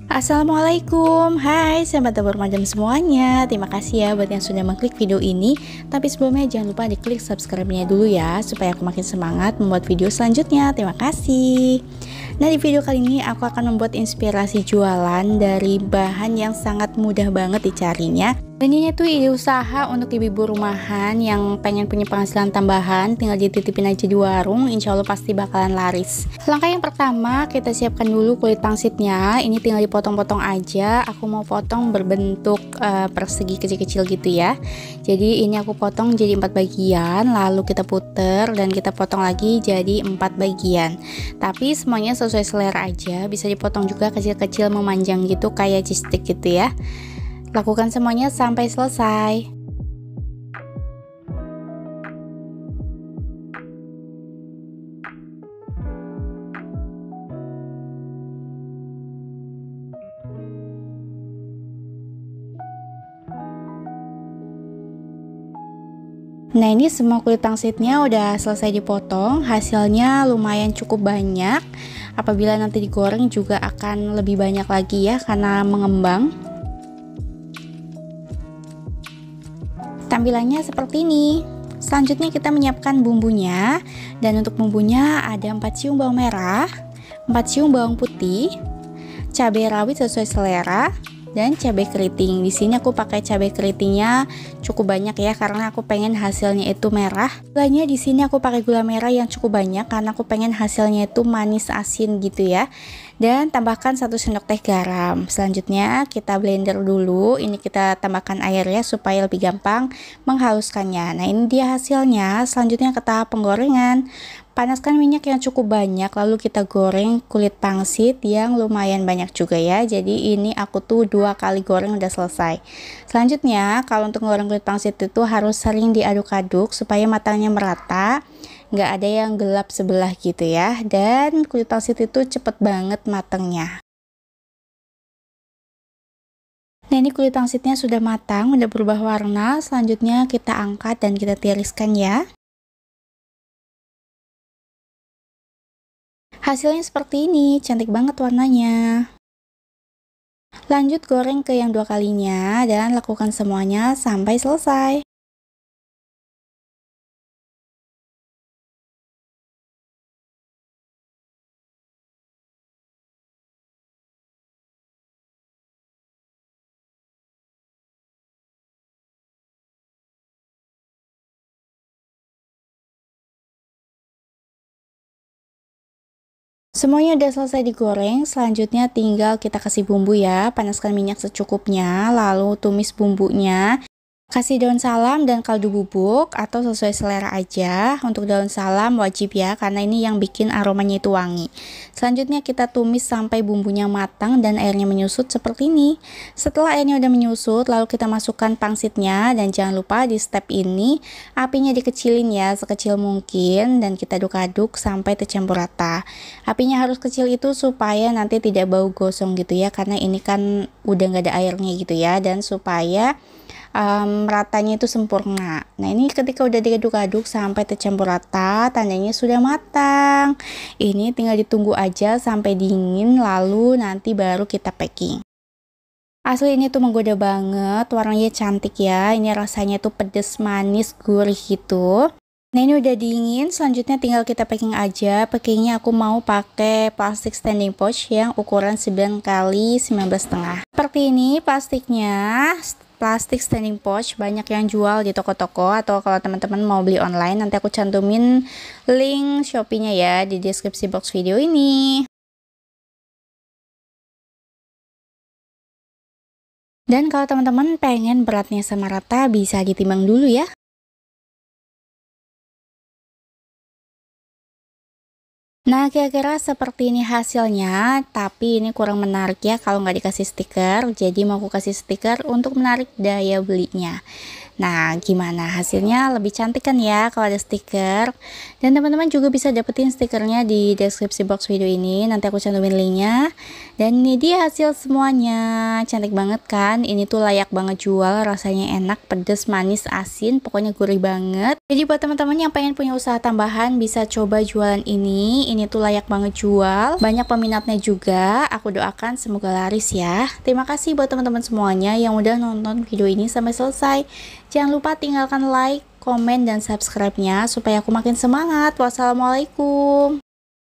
Assalamualaikum, hai sahabat dapur madam semuanya. Terima kasih ya buat yang sudah mengklik video ini. Tapi sebelumnya jangan lupa diklik subscribe-nya dulu ya, supaya aku makin semangat membuat video selanjutnya. Terima kasih. Nah, di video kali ini aku akan membuat inspirasi jualan dari bahan yang sangat mudah banget dicarinya. Dan ini tuh ide usaha untuk ibu-ibu rumahan yang pengen punya penghasilan tambahan, tinggal dititipin aja di warung, insya Allah pasti bakalan laris. Langkah yang pertama, kita siapkan dulu kulit pangsitnya. Ini tinggal dipotong-potong aja. Aku mau potong berbentuk persegi kecil-kecil gitu ya. Jadi ini aku potong jadi 4 bagian, lalu kita puter dan kita potong lagi jadi 4 bagian. Tapi semuanya sesuai selera aja, bisa dipotong juga kecil-kecil memanjang gitu kayak cheese stick gitu ya. Lakukan semuanya sampai selesai. Nah, ini semua kulit pangsitnya udah selesai dipotong. Hasilnya lumayan cukup banyak. Apabila nanti digoreng juga akan lebih banyak lagi ya, karena mengembang. Tampilannya seperti ini. Selanjutnya kita menyiapkan bumbunya. Dan untuk bumbunya ada 4 siung bawang merah, 4 siung bawang putih, cabai rawit sesuai selera, dan cabai keriting. Di sini aku pakai cabai keritingnya cukup banyak ya, karena aku pengen hasilnya itu merah. Gulanya di sini aku pakai gula merah yang cukup banyak karena aku pengen hasilnya itu manis asin gitu ya. Dan tambahkan 1 sendok teh garam. Selanjutnya kita blender dulu. Ini kita tambahkan airnya supaya lebih gampang menghaluskannya. Nah, ini dia hasilnya. Selanjutnya ke tahap penggorengan. Panaskan minyak yang cukup banyak, lalu kita goreng kulit pangsit yang lumayan banyak juga ya. Jadi ini aku tuh 2 kali goreng udah selesai. Selanjutnya kalau untuk goreng kulit pangsit itu harus sering diaduk-aduk supaya matangnya merata, nggak ada yang gelap sebelah gitu ya. Dan kulit pangsit itu cepet banget matangnya. Nah, ini kulit pangsitnya sudah matang, udah berubah warna. Selanjutnya kita angkat dan kita tiriskan ya. Hasilnya seperti ini, cantik banget warnanya. Lanjut goreng ke yang 2 kalinya dan lakukan semuanya sampai selesai. Semuanya udah selesai digoreng, selanjutnya tinggal kita kasih bumbu ya. Panaskan minyak secukupnya, lalu tumis bumbunya. Kasih daun salam dan kaldu bubuk atau sesuai selera aja. Untuk daun salam wajib ya, karena ini yang bikin aromanya itu wangi. Selanjutnya kita tumis sampai bumbunya matang dan airnya menyusut seperti ini. Setelah airnya udah menyusut, lalu kita masukkan pangsitnya. Dan jangan lupa di step ini apinya dikecilin ya, sekecil mungkin. Dan kita aduk-aduk sampai tercampur rata. Apinya harus kecil itu supaya nanti tidak bau gosong gitu ya, karena ini kan udah nggak ada airnya gitu ya. Dan supaya ratanya itu sempurna. Nah, ini ketika udah diaduk-aduk sampai tercampur rata, tandanya sudah matang. Ini tinggal ditunggu aja sampai dingin, lalu nanti baru kita packing. Asli ini tuh menggoda banget, warnanya cantik ya. Ini rasanya tuh pedes, manis, gurih gitu. Nah, ini udah dingin, selanjutnya tinggal kita packing aja. Packingnya aku mau pakai plastik standing pouch yang ukuran 9 x 19,5. Seperti ini plastiknya. Plastik standing pouch banyak yang jual di toko-toko, atau kalau teman-teman mau beli online nanti aku cantumin link Shopee-nya ya di deskripsi box video ini. Dan kalau teman-teman pengen beratnya sama rata, bisa ditimbang dulu ya. Nah, kira-kira seperti ini hasilnya, tapi ini kurang menarik ya kalau nggak dikasih stiker. Jadi mau aku kasih stiker untuk menarik daya belinya. Nah, gimana hasilnya? Lebih cantik kan ya kalau ada stiker? Dan teman-teman juga bisa dapetin stikernya di deskripsi box video ini. Nanti aku cantumin linknya. Dan ini dia hasil semuanya. Cantik banget kan? Ini tuh layak banget jual. Rasanya enak, pedas, manis, asin. Pokoknya gurih banget. Jadi buat teman-teman yang pengen punya usaha tambahan, bisa coba jualan ini. Ini tuh layak banget jual. Banyak peminatnya juga. Aku doakan semoga laris ya. Terima kasih buat teman-teman semuanya yang udah nonton video ini sampai selesai. Jangan lupa tinggalkan like, komen, dan subscribe-nya supaya aku makin semangat. Wassalamualaikum.